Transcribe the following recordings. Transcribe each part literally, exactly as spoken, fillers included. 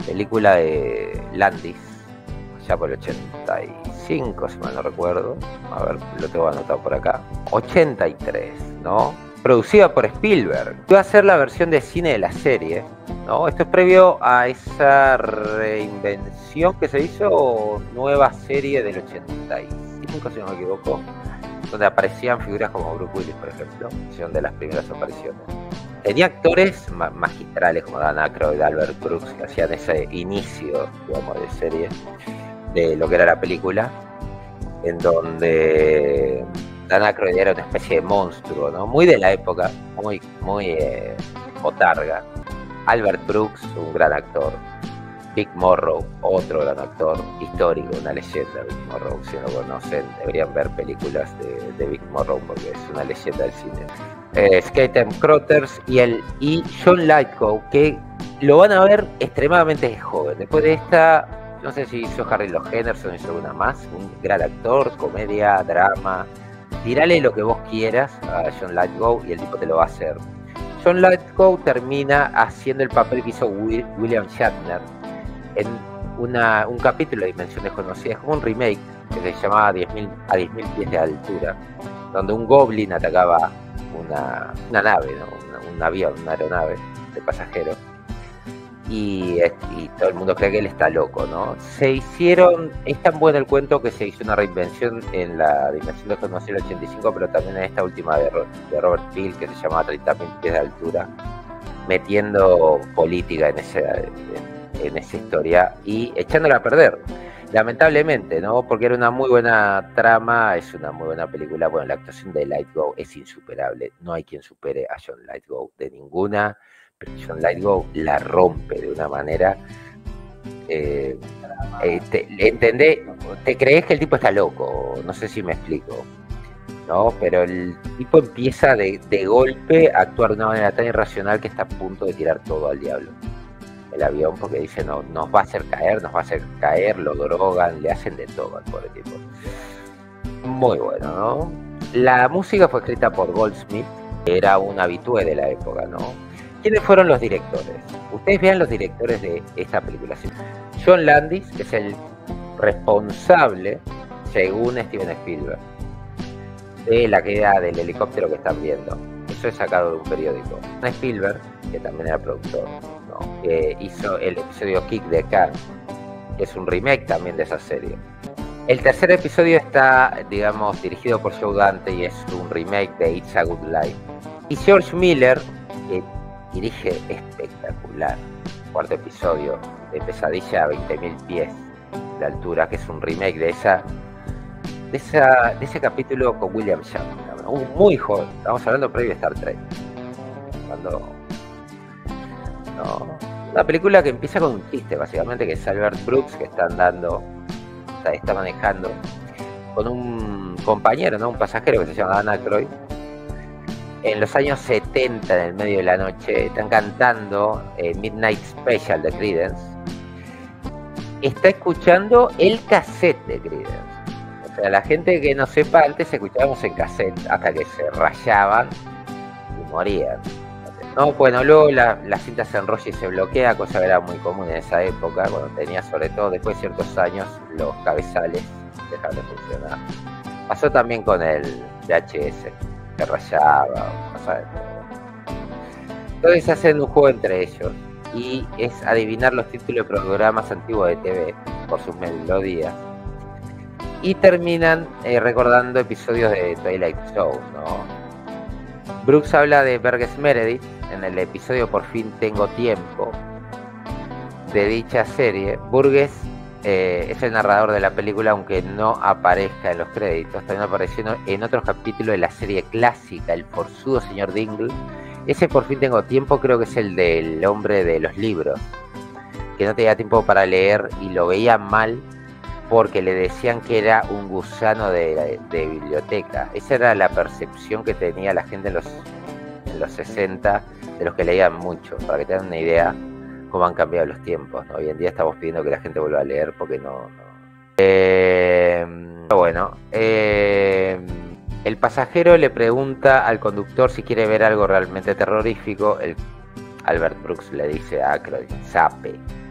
película de Landis, ya por el ochenta y cinco, si mal no recuerdo. A ver, lo tengo anotado por acá. ochenta y tres, ¿no? Producida por Spielberg. Iba a ser la versión de cine de la serie, ¿no? Esto es previo a esa reinvención que se hizo, nueva serie del ochenta y cinco, si no me equivoco, donde aparecían figuras como Bruce Willis, por ejemplo, son de las primeras apariciones. Tenía actores ma magistrales como Dan Aykroyd, Albert Brooks, que hacían ese inicio, digamos, de serie de lo que era la película, en donde Dan Aykroyd era una especie de monstruo, ¿no? Muy de la época, muy, muy eh, botarga. Albert Brooks, un gran actor. Vic Morrow, otro gran actor, histórico, una leyenda. Vic Morrow, si no lo conocen, deberían ver películas de, de Vic Morrow porque es una leyenda del cine. Eh, Skaten Crothers y, el, y John Lithgow, que lo van a ver extremadamente joven. Después de esta, no sé si hizo Harry los Henderson o hizo alguna más, un gran actor, comedia, drama. Tirale lo que vos quieras a John Lithgow y el tipo te lo va a hacer. John Lithgow termina haciendo el papel que hizo Will, William Shatner en una, un capítulo de Dimensión Desconocida, es como un remake que se llamaba diez mil, a diez mil pies de altura, donde un goblin atacaba una, una nave, ¿no? una, un avión, una aeronave de pasajeros, y, y todo el mundo cree que él está loco, ¿no? Se hicieron, es tan bueno el cuento que se hizo una reinvención en la Dimensión Desconocida del ochenta y cinco, pero también en esta última de, de Robert Peel, que se llamaba treinta mil pies de altura, metiendo política en ese... En, en esa historia y echándola a perder, lamentablemente, ¿no? Porque era una muy buena trama, es una muy buena película. Bueno, la actuación de Lithgow es insuperable, no hay quien supere a John Lithgow de ninguna, pero John Lithgow la rompe de una manera, eh, eh, te, ¿entendés? Te crees que el tipo está loco, no sé si me explico, ¿no? Pero el tipo empieza de, de golpe a actuar de una manera tan irracional que está a punto de tirar todo al diablo. El avión, porque dice, no, nos va a hacer caer, nos va a hacer caer, lo drogan, le hacen de todo al pobre tipo. Muy bueno, ¿no? La música fue escrita por Goldsmith, que era un habitué de la época, ¿no? ¿Quiénes fueron los directores? Ustedes vean los directores de esta película. John Landis, que es el responsable, según Steven Spielberg, de la caída del helicóptero que están viendo. Eso es sacado de un periódico. Spielberg, que también era productor, ¿no? Que hizo el episodio Kick the Can, que es un remake también de esa serie. El tercer episodio está, digamos, dirigido por Joe Dante y es un remake de It's a Good Life. Y George Miller, que dirige espectacular, cuarto episodio de Pesadilla a veinte mil pies de altura, que es un remake de esa de, esa, de ese capítulo con William Shatner, un muy joven, estamos hablando previo a Star Trek. Cuando no, una película que empieza con un chiste, básicamente, que es Albert Brooks, que está andando, está, está manejando con un compañero, ¿no? Un pasajero que se llama Dan Aykroyd. En los años setenta, en el medio de la noche, están cantando eh, Midnight Special de Creedence. Está escuchando el cassette de Creedence. O sea, la gente que no sepa, antes escuchábamos en cassette hasta que se rayaban y morían. No, bueno, luego la, la cinta se enrolla y se bloquea, cosa que era muy común en esa época, cuando tenía, sobre todo después de ciertos años, los cabezales dejan de funcionar. Pasó también con el V H S, que rayaba, pasaba de todo. Entonces hacen un juego entre ellos, y es adivinar los títulos de programas antiguos de T V por sus melodías. Y terminan eh, recordando episodios de Twilight Show, ¿no? Brooks habla de Burgess Meredith en el episodio Por fin tengo tiempo de dicha serie. Burgess eh, es el narrador de la película, aunque no aparezca en los créditos. También apareció en otros capítulos de la serie clásica El forzudo señor Dingle. Ese Por fin tengo tiempo creo que es el del hombre de los libros, que no tenía tiempo para leer y lo veía mal porque le decían que era un gusano de, de biblioteca. Esa era la percepción que tenía la gente en los, en los sesenta de los que leían mucho, para que tengan una idea cómo han cambiado los tiempos, ¿no? Hoy en día estamos pidiendo que la gente vuelva a leer porque no... no. Eh, bueno, eh, el pasajero le pregunta al conductor si quiere ver algo realmente terrorífico. El Albert Brooks le dice a Aykroyd, sape,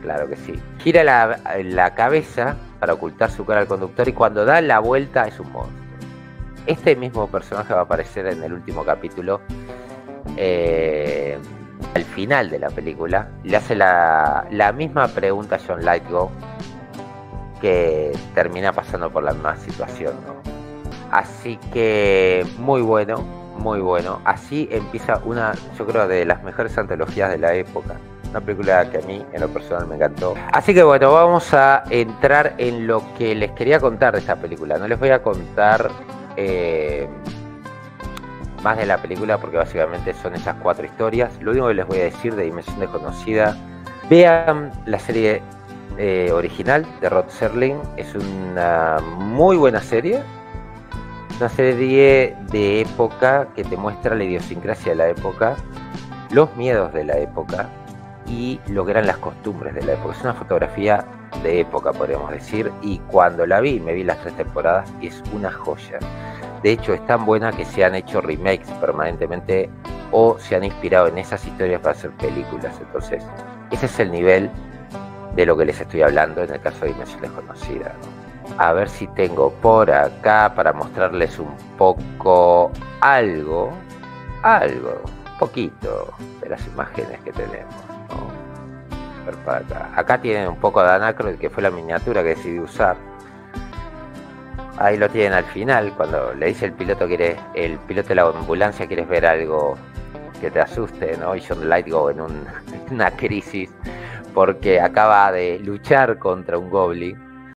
claro que sí. Gira la, la cabeza para ocultar su cara al conductor y cuando da la vuelta es un monstruo. Este mismo personaje va a aparecer en el último capítulo. Eh, al final de la película le hace la, la misma pregunta a John Lithgow, que termina pasando por la misma situación, ¿no? Así que muy bueno, muy bueno. Así empieza una, yo creo, de las mejores antologías de la época. Una película que a mí en lo personal me encantó. Así que bueno, vamos a entrar en lo que les quería contar de esta película. No les voy a contar eh, más de la película porque básicamente son esas cuatro historias. Lo único que les voy a decir de Dimensión Desconocida: vean la serie eh, original de Rod Serling. Es una muy buena serie. Una serie de época que te muestra la idiosincrasia de la época, los miedos de la época y lo que eran las costumbres de la época. Es una fotografía de época, podríamos decir, y cuando la vi, me vi las tres temporadas y es una joya. De hecho, es tan buena que se han hecho remakes permanentemente o se han inspirado en esas historias para hacer películas. Entonces, ese es el nivel de lo que les estoy hablando en el caso de Dimensión Desconocida, ¿no? A ver si tengo por acá para mostrarles un poco algo, algo, poquito de las imágenes que tenemos, ¿no? A ver para acá. Acá tienen un poco de Anacron, que fue la miniatura que decidí usar. Ahí lo tienen al final, cuando le dice el piloto, quiere, el piloto de la ambulancia, quieres ver algo que te asuste, ¿no? Y John Lithgow en un, una crisis porque acaba de luchar contra un goblin.